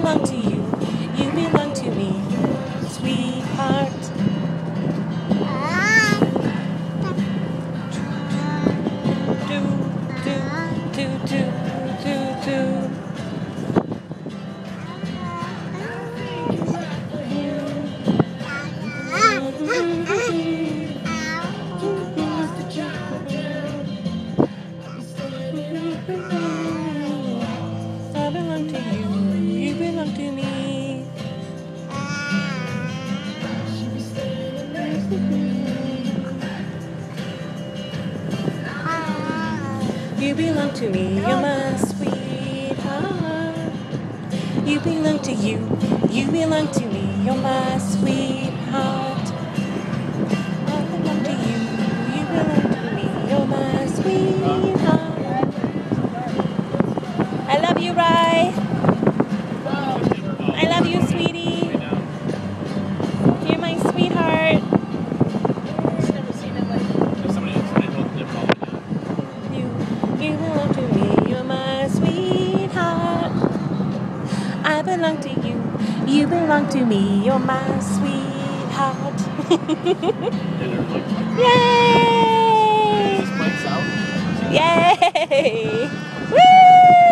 belong to you. You belong to me, sweetheart. Do, do, do, do, do, do. I belong to you, you belong to me. You belong to me, you're my sweetheart. You belong to you belong to me, you're my sweetheart. I belong to you belong to me, you're my sweetheart. I love you, Rai. I love you, sweetie. You're my sweetheart. You belong to me, you're my sweetheart. I belong to you belong to me, you're my sweetheart. Yay! Yay! Woo!